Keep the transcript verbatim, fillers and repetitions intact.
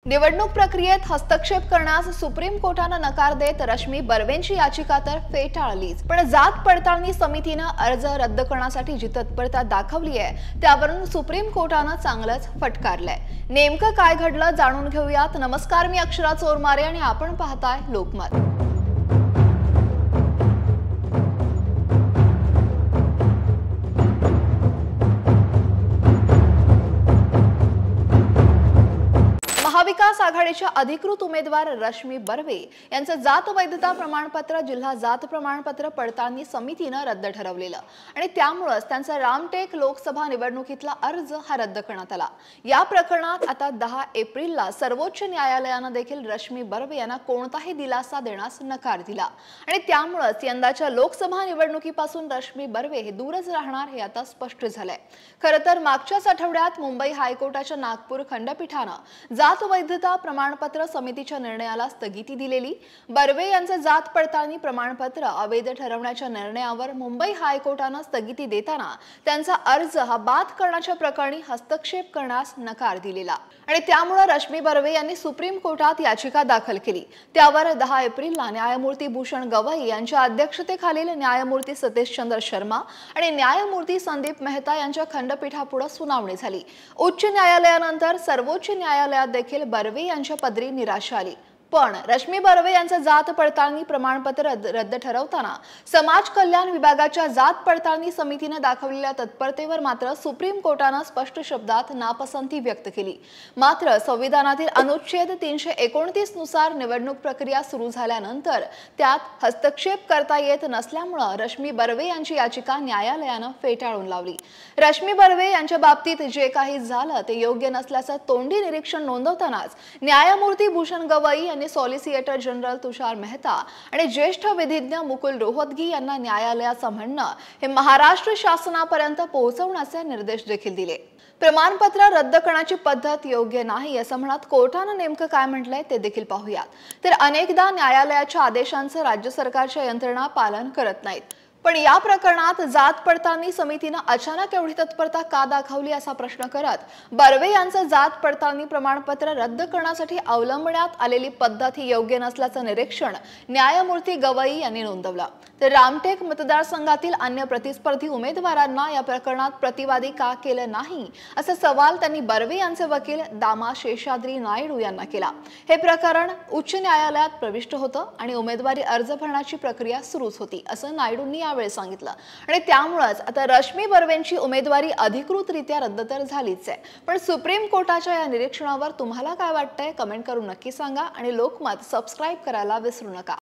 निवडणूक प्रक्रियेत हस्तक्षेप करण्यास सुप्रीम कोर्टाने नकार देत रश्मी बर्वेंची याचिका तर फेटाळलीच, पण जात पडताळणी समितीने अर्ज रद्द करण्यासाठी जी तत्परता दाखवली आहे त्यावरून सुप्रीम कोर्टाने चांगलंच फटकारलंय। नेमकं काय घडलं जाणून घेऊयात। नमस्कार, मी अक्षरा चोरमारे आणि आपण पाहताय लोकमत। महाविकास आघाडीच्या अधिकृत उमेदवार रश्मी बर्वे यांचं जात वैधता प्रमाणपत्र जिल्हा जात प्रमाणपत्र पडताळणी समितीने रद्द ठरवलेलं आणि त्यामुळेच त्यांचा रामटेक लोकसभा निवडणुकीतला अर्ज हा रद्द करण्यात आला। या प्रकरणात आता दहा एप्रिलला सर्वोच्च न्यायालयाने देखील रश्मी बर्वे यांना कोणताही दिलासा देण्यास नकार दिला आणि त्यामुळेच यंदाच्या लोकसभा निवडणुकीपासून रश्मी बर्वे हे दूरच राहणार हे आता स्पष्ट झालंय। खरं तर मागच्याच आठवड्यात मुंबई हायकोर्टाच्या नागपूर खंडपीठाने जात वैधता प्रमाणपत्र समितीच्या निर्णयाला स्थगिती दिलेली। बर्वे यांचे जात पडताळणी प्रमाणपत्र अवैध ठरवण्याच्या निर्णयावर मुंबई हायकोर्टाने स्थगिती देताना त्यांचा अर्ज हा बाद करण्याच्या प्रकरणी हस्तक्षेप करण्यास नकार दिलेला आणि त्यामुळे रश्मी बर्वे यांनी सुप्रीम कोर्टात याचिका दाखल केली। त्यावर दहा एप्रिलला न्यायमूर्ती भूषण गवई यांच्या अध्यक्षतेखालील न्यायमूर्ती सतीश चंद्र शर्मा आणि न्यायमूर्ती संदीप मेहता यांच्या खंडपीठापुढे सुनावणी झाली। उच्च न्यायालयानंतर सर्वोच्च न्यायालयात देखील बर्वे यांच्या पदरी निराशा आली, पण रश्मी बर्वे यांचं जात पडताळणी प्रमाणपत्र रद्द ठरवताना समाज कल्याण विभागाच्या जात पडताळणी समितीने दाखवलेल्या तत्परतेवर मात्र सुप्रीम कोर्टाने स्पष्ट शब्दात नापसंती व्यक्त केली। मात्र संविधानातील अनुच्छेद तीनशे एकोणतीस नुसार निवडणूक प्रक्रिया सुरू झाल्यानंतर त्यात हस्तक्षेप करता येत नसल्यामुळे रश्मी बर्वे यांची याचिका न्यायालयाने फेटाळून लावली। रश्मी बर्वे यांच्या बाबतीत जे काही झालं ते योग्य नसल्याचं तोंडी निरीक्षण नोंदवतानाच न्यायमूर्ती भूषण गवई सॉलिसिटर जनरल तुषार मेहता आणि ज्येष्ठ विधिज्ञ मुकुल रोहतगी यांना न्यायालयाचं म्हणणं हे महाराष्ट्र शासनापर्यंत पोहोचवण्याचे निर्देश देखील दिले। प्रमाणपत्र रद्द करण्याची पद्धत योग्य नाही असं म्हणत कोर्टाने नेमकं काय म्हटलंय ते देखील पाहूयात। तर अनेकदा न्यायालयाच्या आदेशांचं राज्य सरकारच्या यंत्रणा पालन करत नाहीत, पण या प्रकरणात जात पडताळणी समितीने अचानक एवढी तत्परता का दाखवली असा प्रश्न करत बर्वे यांचं जात पडताळणी प्रमाणपत्र रद्द करण्यासाठी अवलंबण्यात आलेली पद्धत ही योग्य नसल्याचं निरीक्षण न्यायमूर्ती गवई यांनी नोंदवलं। तर रामटेक मतदारसंघातील अन्य प्रतिस्पर्धी उमेदवारांना या प्रकरणात प्रतिवादी का केलं नाही असा सवाल त्यांनी बर्वे यांचे वकील दामा शेषाद्री नायडू यांना केला। हे प्रकरण उच्च न्यायालयात प्रविष्ट होतं आणि उमेदवारी अर्ज भरण्याची प्रक्रिया सुरूच होती असं नायडूंनी यावेळी सांगितलं आणि त्यामुळेच आता रश्मी बर्वेंची उमेदवारी अधिकृतरित्या रद्द तर झालीच आहे, पण सुप्रीम कोर्टाच्या या निरीक्षणावर तुम्हाला काय वाटतंय कमेंट करून नक्की सांगा आणि लोकमत सबस्क्राइब करायला विसरू नका।